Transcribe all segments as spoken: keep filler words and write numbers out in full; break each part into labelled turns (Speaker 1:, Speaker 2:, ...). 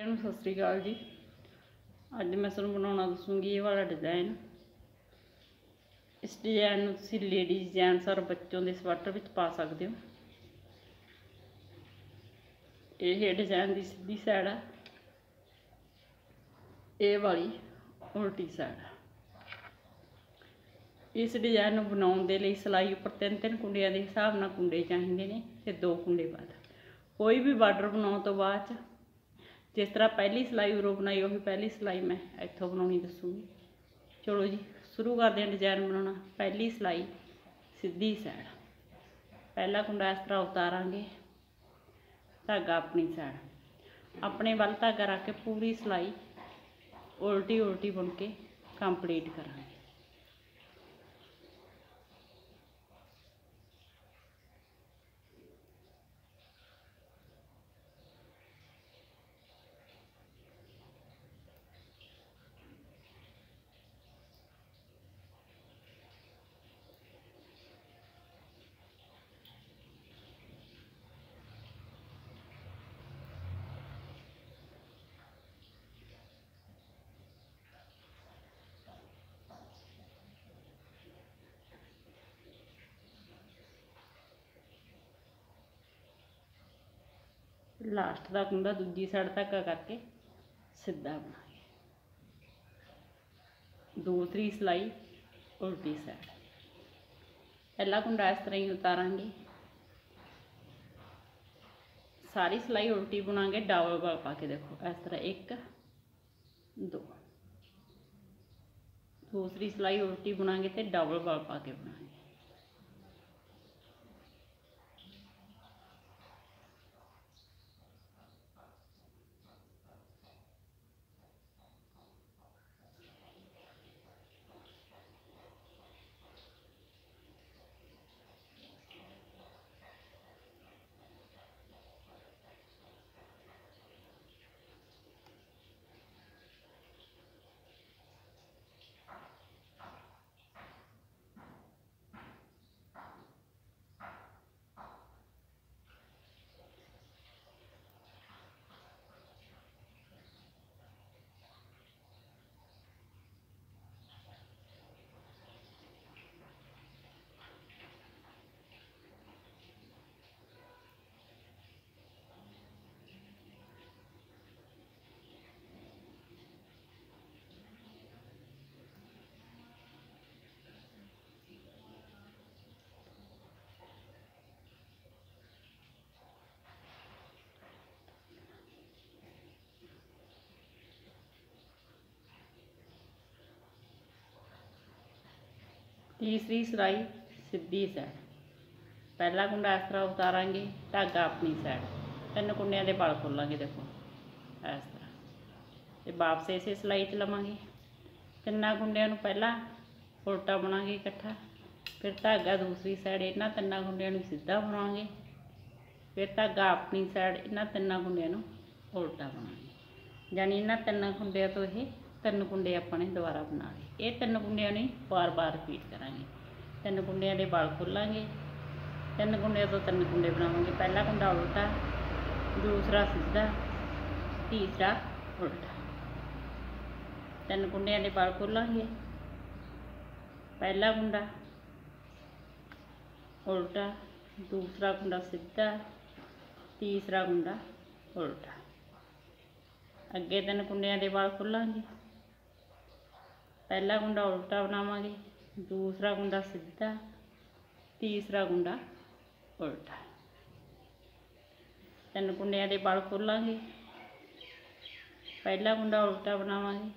Speaker 1: सारिਆਂ ਨੂੰ सत श्री अकाल जी। अज मैं तुहानूं बनाउणा दसूँगी ये वाला डिज़ाइन। इस डिज़ाइन नूं तुसीं लेडीज़ जेंट्स और बच्चों के स्वेटर विच पा सकते हो। ये डिज़ाइन की सीधी साइड है, ये वाली उल्टी साइड है। इस डिज़ाइन नूं बनाउण दे लई सिलाई उपर तीन तीन कुंडियां के हिसाब नाल कुंडे चाहिए ने ते दो कुंडे बाद कोई भी बार्डर बनाउण तो बाद च जिस तरह पहली सिलाई उरों बनाई उही पहली सिलाई मैं इत्थों बनाउणी दसूँगी। चलो जी शुरू करते हैं डिज़ाइन बनाना। पहली सिलाई सीधी साइड, पहला कुंडा इस तरह उतारांगे, धागा अपनी साइड अपने वल धागा रख के पूरी सिलाई उल्टी उल्टी बुन के कंप्लीट करांगे। लास्ट का कुंडा दूजी साइड धागा करके सीधा बनाएंगे। दूसरी सिलाई उल्टी साइड, पहला कुंडा इस तरह ही उतारांगे, सारी सिलाई उल्टी बुनांगे, डबल बाल पा के देखो इस तरह एक दो, दूसरी सिलाई उल्टी बुनांगे तो डबल बाल पा के बुनांगे। तीसरी सिलाई सीधी साइड, पहला कुंडा इस तरह उतारांगे, धागा अपनी साइड, तीन कुंडियां दे बल खोलांगे, देखो इस तरह ते वापस इसे सिलाई च लवांगे। तिन्ना कुंडियां नूं पहला उल्टा बुनांगे इकट्ठा, फिर धागा दूसरी साइड इन्हां तिन्ना कुंडियां नूं सीधा बुनांगे, फिर धागा अपनी साइड इन्हां तिन्ना कुंडियां नूं उल्टा बुनांगे। यानी इन्हां तिन्ना कुंडियां तो ये तीन कुंडे अपने दोबारा बना लए। ये तीन कुंडियां नहीं बार बार रिपीट करांगे। तीन कुंडियां दे बाल खोलांगे, तीन कुंडियां तो तीन कुंडे बनावांगे। पहला कुंडा उल्टा, दूसरा सीधा, तीसरा उल्टा। तीन कुंडियां दे बाल खोलांगे, पहला कुंडा उल्टा, दूसरा कुंडा सीधा, तीसरा कुंडा उल्टा। अगे तीन कुंडियां दे बाल खोलांगे, पहला कुंडा उल्टा बनावांगे, दूसरा कुंडा सीधा, तीसरा कुंडा उल्टा। तीन कुंडियां दे बाल खोलांगे, पहला कुंडा उल्टा बनावांगे,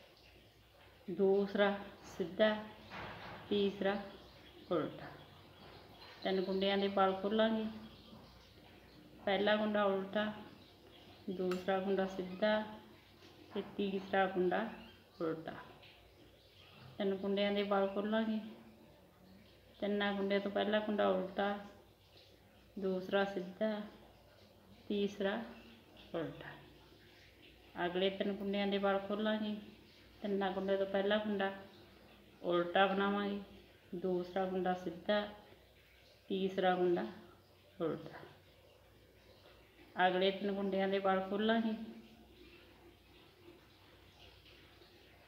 Speaker 1: दूसरा सीधा, तीसरा उल्टा। तीन कुंडियां दे बाल खोलांगे, पहला कुंडा उल्टा, दूसरा कुंडा सीधा ते तीसरा कुंडा उल्टा। तीन कुंडियां दे बाल खोलांगे, तिन्ना कुंडियां तो पहला कुंडा उल्टा, दूसरा सीधा, तीसरा उल्टा। अगले तीन कुंडियां दे बाल खोलांगे, तिन्ना कुंडियां तो पहला कुंडा उल्टा बनावांगे, दूसरा कुंडा सीधा, तीसरा कुंडा उल्टा। अगले तीन कुंडियां दे बाल खोलांगे,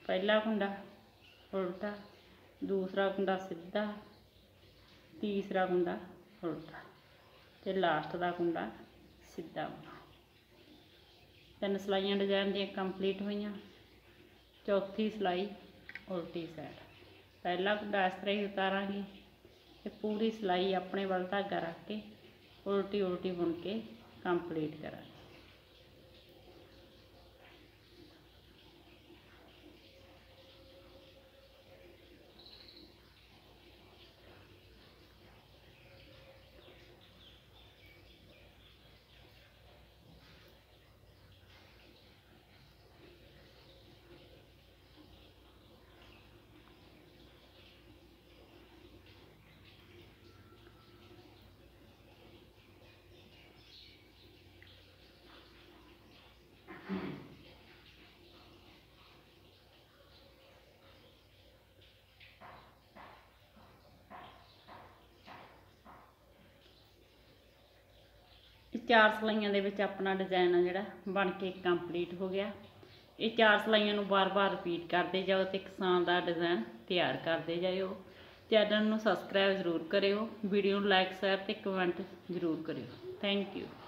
Speaker 1: पहला कुंडा उल्टा, दूसरा कुंडा सीधा, तीसरा कुंडा उल्टा ते लास्ट का कुंडा सीधा होना। तीन सिलाइयां डिजाइन दी कंप्लीट हुई। चौथी सिलाई उल्टी साइड, पहला कुंडा इस तरह ही उतारांगे ते पूरी सिलाई अपने वाल धागा रख के उल्टी उल्टी बुन के कंप्लीट करांगे। चार सिलाइयां दे विच अपना डिजाइन जिहड़ा बन के कंप्लीट हो गया। ये चार सिलाइयां नूं बार बार रिपीट करते जाओ तो एक शानदार डिजाइन तैयार करते जाओ। चैनल नूं सबसक्राइब जरूर करियो, वीडियो नूं लाइक शेयर ते कमेंट जरूर करियो। Thank you.